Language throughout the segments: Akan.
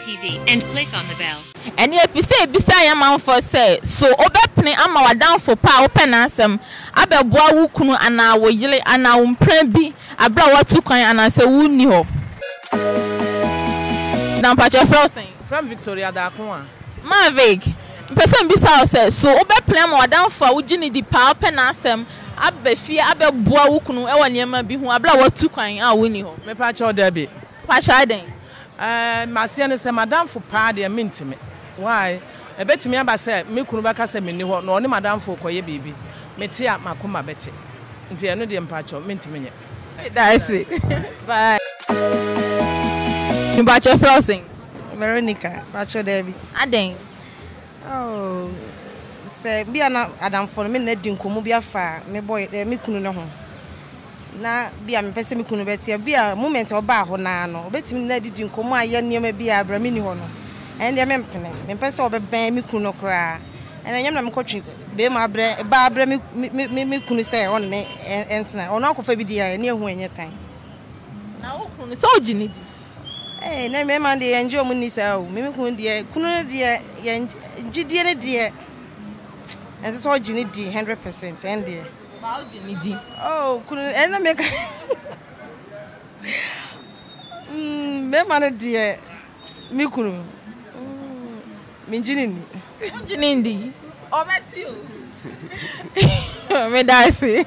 TV and click on the bell. And yet, we say, beside a man for say, so opening I'm down for power pen ansem. Abe boa wukunu and I will yell and I will pray I brought what to coin and I say, woo ni ho. Now, Pacha Frosting from Victoria Dakuma. Mavic, person beside says, so opening I'm down for Ujini the power pen ansem. Abe fear abe boa wukunu ewa nyema bi hu abla watu kwan a woni ho me pa cho Debbie pa den masia ne se madam for pa de mintime why e betimi aba se me kunu baka se me ni ho no ne madam for koye bibi me tie makoma beti nti eno de mpa cho mintime nye that's it bye you batch frosting Veronica batch Debbie aden oh se bia na adam for me na di nkomu bia fa me boy me kunu ne ho na bia me pese me kunu betia bia moment oba ho na no obetimi na di nkomu aye niam bia abra me ni ho no en de me mpene me pese obeban me kunu kra en anyam na me kotwe be ma abra ba abra me kunu se on ne entina ono akofa bi dia ne ehu enye tan na wo kunu so ogini di na me man de enje omu ni sa o me kunu de ye ngidie ne de and so Ginny D 100% and there. Wow, Ginny D. Oh, couldn't I make me man dear me kunu me Ginny D. Oh, that's you. Me dicey.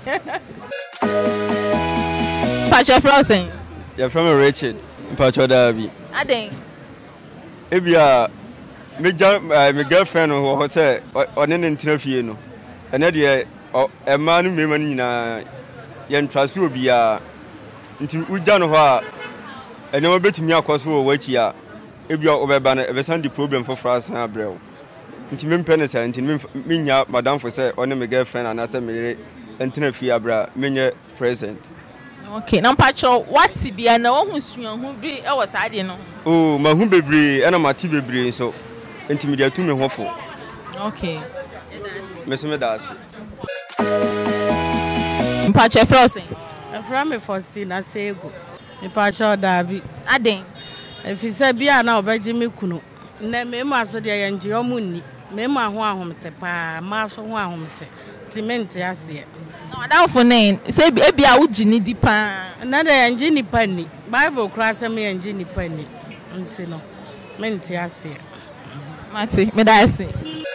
Pacha Frosting. You're from a Richard, Pacha Derby. I think. Ebia. My girlfriend who say on an interview no and then a man who may na yan trust will be into Ujanova and no bet me across for which ya if you are over the problem for France and Abreu. Into me pennies and me madam for say on my girlfriend and I say me interview abra me present. Okay, now Pacho, what's it be? I know who's who be I was I didn't know. Oh, my home baby and my TV so. Intimidate to me hopeful. Okay. Miss Medas. Pacha Frosting. From me Faustin I say go. Me Pacha Derby. Aden. If you say bia na obeji me kunu. Na me ma so de yanje omunni. Me ma ho ahomte pa, ma so ho ahomte. Ti mente ase. No, that for name. Say bia wo gini di pa. Na de yanje ni pa ni. Bible kra say me yanje ni pa ni. Nti no. Mente ase. Mati, me da ase.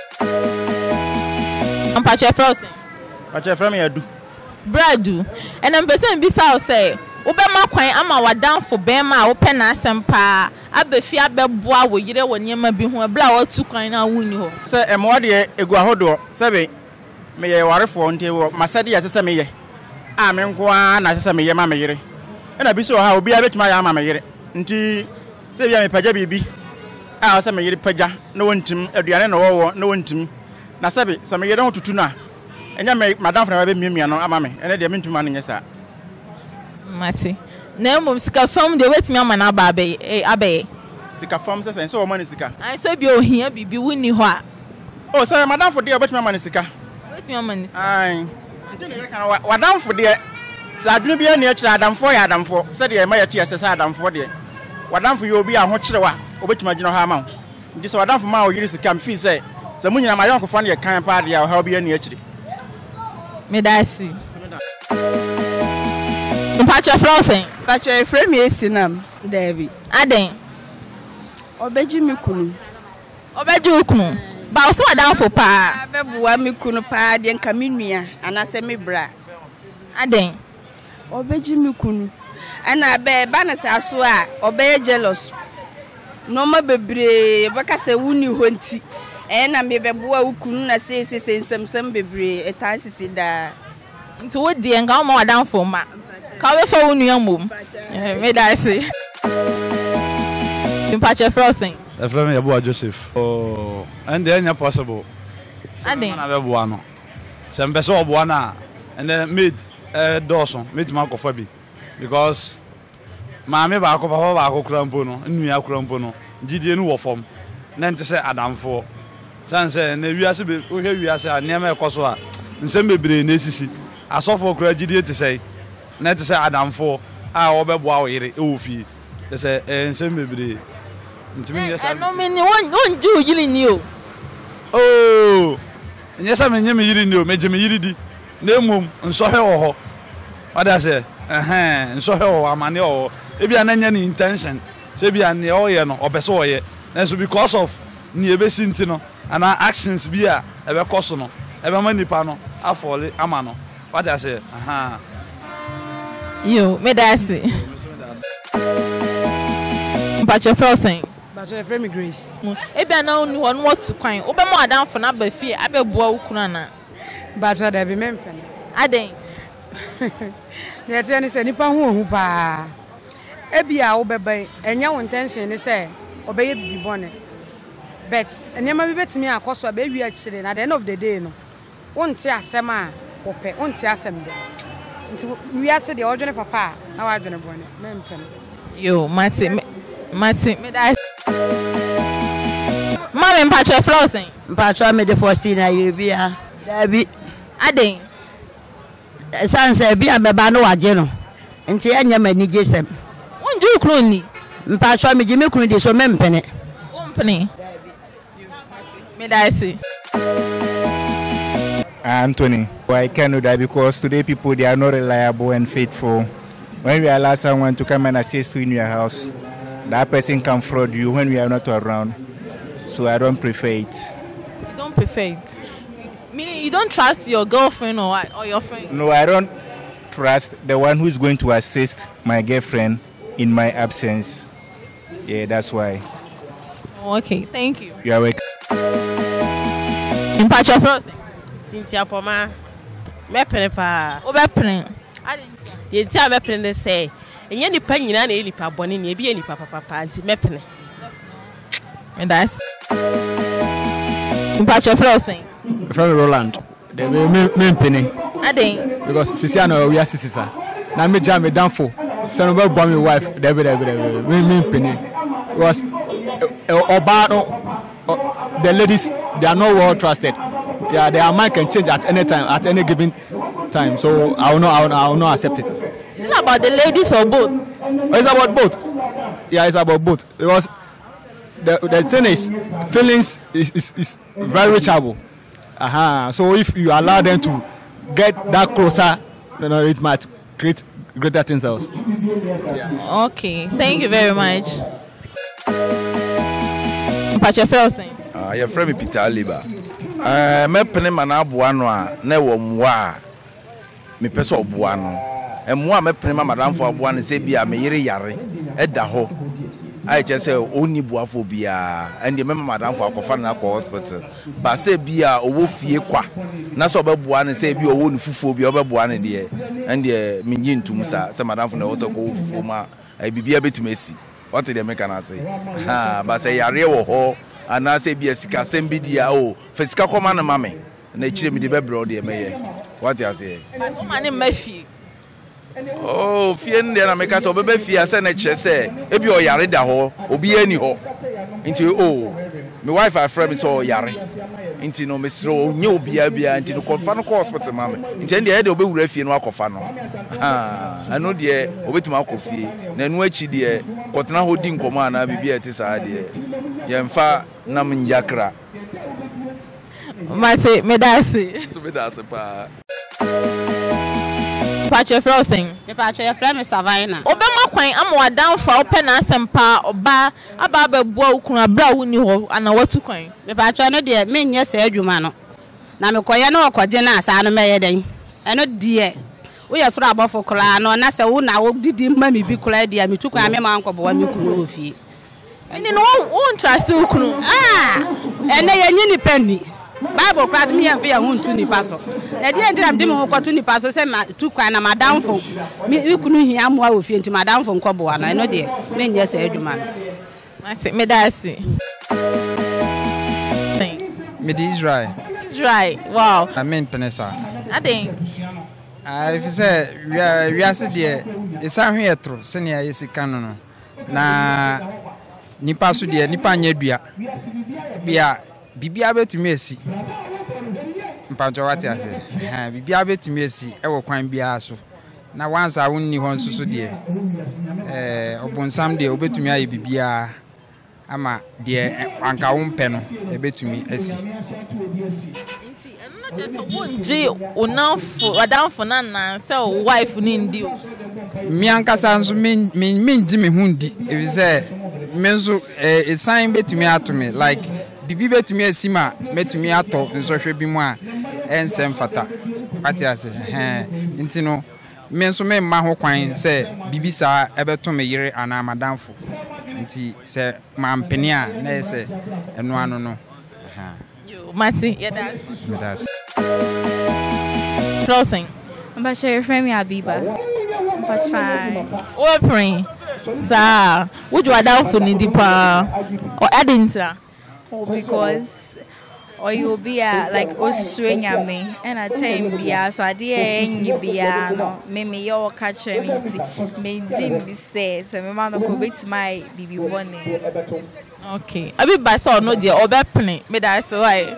I'm Pacha Frosting. Pacha from me adu. Bradu. And I'm person be say Obema kwan ama wadan for bema open asem pa abefia beboa wo yire wo niam bi ho bla wo tu kwan na wuni ho se emo de egu ahodo sebe me ye warefo nte wo masade ya sese me ye a me nko a na sese me ye ma me yire na bi so ha obi abetuma ya ma me yire nti se bia me paja bibi a se me yire paja na wontim aduane na wo na wontim na sebe se me yire ho tutu na enya me madam fra ba miamia no ama me ene de me ntuma no nyesa Mati. Na mum sika fam de wetimi ama na aba abe. Sika fam se so o sika. Ai so bi ohia bibi wuni ho a. Oh, say madam for de wetimi ama sika. Wetimi ama sika. Ai. Ntine kan wadam for de sa adunu bia na akira adamfo ya adamfo. Se de ma ya tia se sa adamfo de. Wadam for yo bi a ho kirewa obetimi agina ho ama. Nti se wadam for ma o yiri sika mfi se munyina ma yonkofo na ye kan pa de a ha obi ani akiri. Me da si. Pacha Frosting. Pacha frame yesinam Debbie. Aden. Obeji mi kunu. Obeji ukunu. Ba so wadan fo pa. Abebuwa mi kunu pa de nka mi nua anase mi bra. Aden. Obeji mi kunu. Ana be ba na sa so a obeye jealous. No ma bebre baka se wuni honti. Na me bebuwa ukunu na se nsem bebre etansisi da. Nti wo de nka ma wadan fo ma. Ka we fa wonu yamom. Me da say. Pacha Frosting. Efrem Yaboa Joseph. Oh, and then ya possible. And then na be boa no. Sem be so oboa na and then made Dawson, made ma kofa bi because maame ba ko papa ba ko krampo no, nua krampo no. Gidie no wo fom. Na nte se adamfo. Sanse na wiase be wo hwe wiase a niam ekoso a nsem bebre na esisi. Asofo kra gidie te sei. Na te say adamfo a obeboa wo yire e wo fi te say ensem bebre ntimi yes no me ni won ju yiri ni o oh yes am nyem yiri ni o meje me yiri di na mum nso he wo ho wada say nso he wo amane wo e bia na nya ni intention say bia ne o ye no obese wo ye na so because of ni ebesi nti no ana actions bia ebe koso no ebe ma nipa no afole ama no wada say yo me da say Mpacho Felsen. Mpacho Frame Grace. Ebia na oni ho no watu kwan. Obe mo adanfo na ba fie abeboa ukunu na. Mpacho da bi mempen. Aden. Ne tie ni se nipa ho ohu pa. Ebia wo bebe enya wo intention ni se obeye bibi bone. But enyama bi betimi akoso aba wi akire na the end of the day no. Wonte asem a wope, wonte asem de. Nti wi ase de odwene papa na wa adwene bone. Mempen. Yo, Mati, me da. Mama Mpacho Felsen. Mpacho me de Faustina Yibia. Dabi. Aden. Sanse bia me ba no waje no. Nti enya mani jesem. Wonju ukunu ni. Mpacho me jimi kunu de so mempene. Wompene. Me da say. Anthony, I can do that because today people they are not reliable and faithful. When we allow someone to come and assist you in your house, that person can fraud you when we are not around. So I don't prefer it. You don't prefer it? Meaning you don't trust your girlfriend or your friend? No, I don't trust the one who is going to assist my girlfriend in my absence. Yeah, that's why. Oh, okay, thank you. You are welcome. Mpacho Felsen. Cynthia Poma. Me pene pa. Obe pene. Ye ti a me pene say. Enye nipa nyina na nipa bone ne bi nipa papa anti me pene. And that's Mpacho Felsen. From Roland. They me pene. Aden. Because sisi na we asisisa. Na me jam me danfo. Say no be me wife. They be me pene. Because the ladies they are not well trusted. Yeah, their mind can change at any time, at any given time. So I will not accept it. Is it about the ladies or both? It's about both. Yeah, it's about both. Because the thing is, feelings is very reachable. So if you allow them to get that closer, it might create greater things else. Yeah. Okay, thank you very much. Mpacho Felsen. Your friend Peter Liba. Me pene mana aboa no a na wo mwa me pese oboa no emwa me pene madam fo aboa no se bia me yire yare eda ho ai che se oni boafo bia ende me madam fo akofa na ko hospital ba se bia owo fie kwa na so obeboa no se bia owo ni fufuo bia obeboa no de ende menyi ntum sa se madam fo na wo se ko fufuo ma ai bibia betumesi what dey make na say ba se yare wo ho ana say bia sika sembi dia o fesika koma na mame na chire mi de bebre de meye what you say but o mane mafie oh fie nde na meka so bebe fie ase na kire se e bi o yare da ho obi ani ho nti oh my wife a friend so yare nti no mesro nye obi bia nti no kofa no hospital mame nti nde e de obewura fie no akofa no anu de obetuma akofie na anu achi de kotena ho di nkomo ana bibia eti saa de yemfa nam nyakra Mate medasi so medasi pa Mpacho Felsen. Mpacho ya frame Savannah. Obema kwan amwa danfa ope na asempa oba aba abebua ukunu abra wuni ho ana watu kwan. Mpacho no de menye se adwuma no. Na mekoye na okoje na asa no meye den. Eno de wo ye soro abofo kra no na se wo na wo didi ma mi bi kra de metu kwan me ma nkobo wa mekunu ofie. Eni no won trust ukunu. Ene ye nyi ni pani. Bible class me and fear won to ni paso. Na die ntira mde mo ko to ni paso se ma tu kwan na madam fo. Mi kunu hia amoa ofie nti madam fo nkobo na eno de menye se adwuma no. Mate medasi. Mid Israel. Israel. Wow. I mean penesa. Aden. If you say we are said there is a here through senior is canon. Na nipa so de nipa nya dua. Bia bibia betumi esi. Mpanjo wati ase. Bibia betumi esi e wo kwan bia so. Na once awunni ho nsusu de obonsam de obetumi aye bibia ama deɛ anka wo mpɛ no ebetumi asi. Just one G unanfo wadanfo na nan say wife ni ndi o. Mi ankasa nso min di me hundi. If you say me nso sign betumi ato me like bibi betumi asima metumi ato nso hwe bi mu a ensem fata. Ati ase nti no me nso me mma ho kwan say bibi sa ebeto me yire ana madanfo. Nti say mampeni a na say eno ano no. Mati, that's closing. I'm sure your friend me Abiba. But fine. Opening. Sir, would you down for Nidipa or Edinta? Oh, because or you'll be like Australia me and I tell him be so I didn't you be no me your catch me Jim says and my mama could beat my baby one. Okay. I be by so no dear or opening. Me that so I.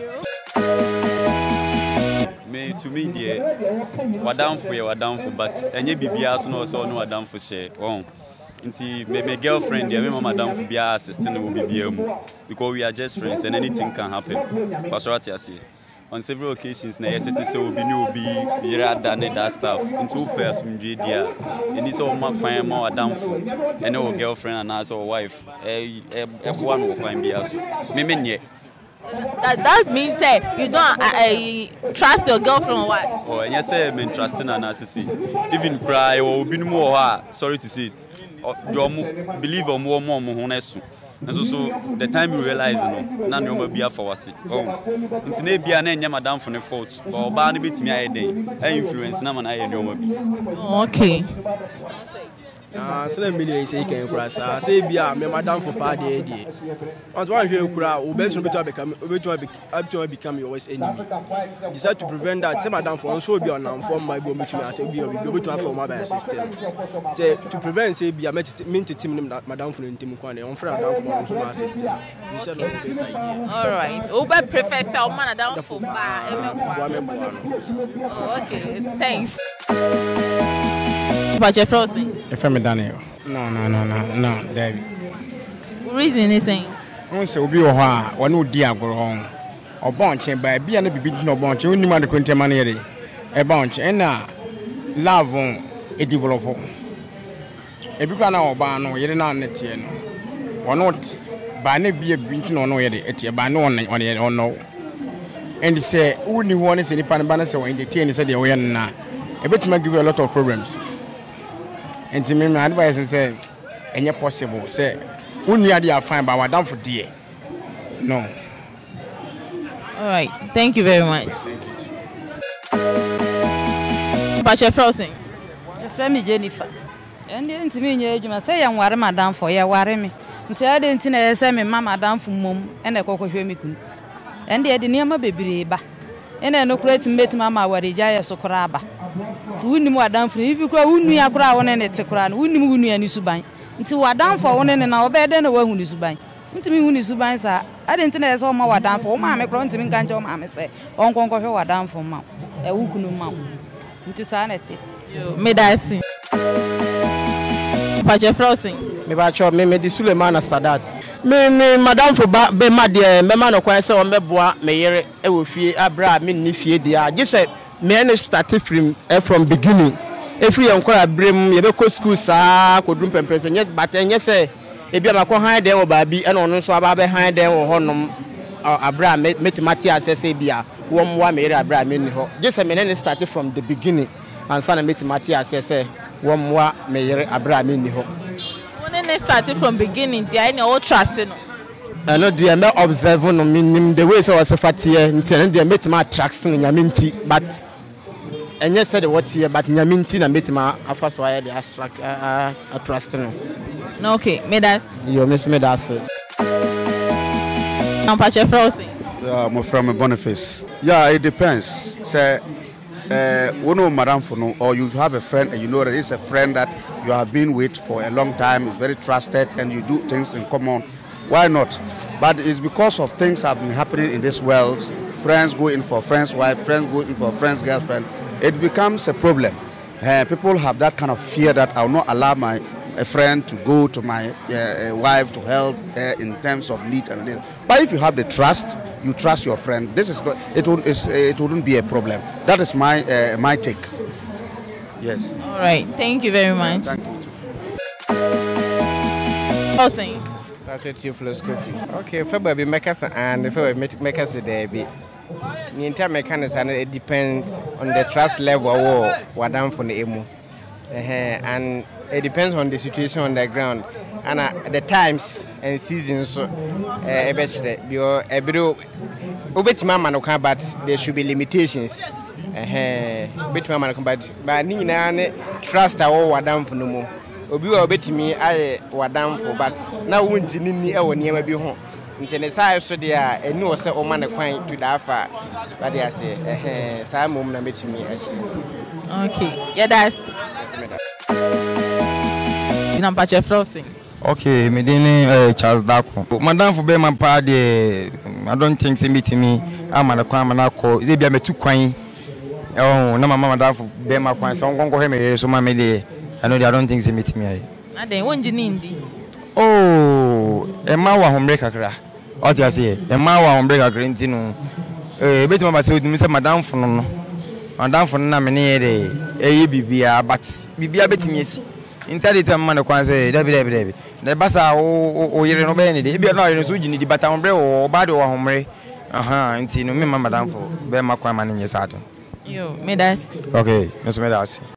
Me to me dear, wadam for but any bibia so no wadam for share. Oh, nti me girlfriend dear, me mama wadam for be assistant will be because we are just friends and anything can happen. That's what I say. On several occasions, na yet to say obi ni obi yira than that stuff. Into person dia, and it's all my kwan more wadam for and our girlfriend and also wife. One will kwan be also. Me menye. That means that you don't trust your girlfriend or what? Oh, and yes, I mean trusting and assisting. Even cry or be more. Sorry to say, you believe or more honest. And so the time you realize, none of you will be for us. Oh, it's maybe an end, madam, for the fault or barney bit me a day. I influence Naman I know. Okay. So million say can cross. Say be a madam for party day. But one here crowd will best become your worst enemy. Decide to prevent that. Say madam for also be on form my bomb between us. Be able to form my system. Say to prevent say be a mint team that madam for team kwane on friend down for my system. All right. Uber professor man down for bar. Okay. Thanks. But you're frozen. If I'm Daniel. No, David. Reason is saying. Once will be a while, one would dear go home. Or bunch and by being a bit no bunch, only man the quinta money. A bunch and love on a developer. A big one or bar no, you're not net or not by no be a beach no yet by no one on it or no. And they say, only one is any panabana or in the teen said the way now. A bit might give you a lot of problems. And to me, my advice is say, and you're possible. Say, when you are fine, but we're down for dear. No. All right. Thank you very much. But you're frozen. Your friend me Jennifer. And then to me, you say, I'm worried, madam, for you, worry me. Until I didn't say, me, mamma, down for mum, and a cocoa hear me. And they didn't my baby. And I no create mate mamma where the jaya so craba. To win more down for if you go, win me a crown and it's a crown, win me and Subai. Until we're down for one and our bed and away who is Subai. Into me who is Subai, sir. I didn't know so much down for mamma, grown to me, can't your mamma say, Uncle go down for mouth. A wookunu mouth. Into sanity. You made I see. But you're frozen. Maybe I shall make the Suleiman Sadat. Me, madam for be mad, me man of quite so me bois, me yere, e will fear abra, me ni fear dia. Just said, me started from beginning. If we enquire brim, you go school, sir, could room person, yes, but then yes, if you are behind them or baby, and on so behind them or honum, abra, met Matthias, Sabia, one me abra, just a minute started from the beginning, and son met Matthias, say, one me abra, When they started from beginning, they are all trusting. I know they are not observing the way so was a fat here until they met my tracks in Yaminti, but and yes said what here, but Yaminti and met my first wire the abstract trusting. Okay, made us. You miss me that. I'm Pacha Frozen. I'm from Boniface. Yeah, it depends. Say, madam for no, or you have a friend and you know that it's a friend that you have been with for a long time, is very trusted, and you do things in common. Why not? But it's because of things have been happening in this world. Friends go in for friends' wife, friends go in for friends' girlfriend. It becomes a problem. People have that kind of fear that I will not allow my a friend to go to my wife to help her in terms of need and this. But if you have the trust, you trust your friend. This is not, it wouldn't be a problem. That is my take. Yes. All right. Thank you very much. Thank you. Okay, February makers and February makers there be. The entire mechanics and it depends on the trust level or what done for the emu. And it depends on the situation on the ground and the times and seasons. So, but there should be limitations. But trust our what done for no more. Obi wa obeti mi aye wadam for but na wonjini ni e wo niam bi ho ntene sai so dia eni wo se o ma ne kwan to da fa ba dia se sai mom na metimi achi. Okay, yeah, that's you patch flossing. Okay, me dey Charles Dako. Madam for be my pa dey I don't think say metimi am na kwan na ko ze bia metu kwan oh na mama madam for be my kwan so ngongo he me so ma me dey I don't think they meet me. I don't want you need. Oh, Emma wa home break akra. What you say? Emma wa home break akra ntino. Bet mama say we say madam for no. Madam for na me ne dey. Bibia but bibia betimi esi. Internet man na kwan say David. Na basa o yere no be ne dey. Bibia na yere so gini di bata home break o ba de wa home break. Ntino me madam for be ma kwan ma ne nyesa do. Yo, me das. Okay, no so me das.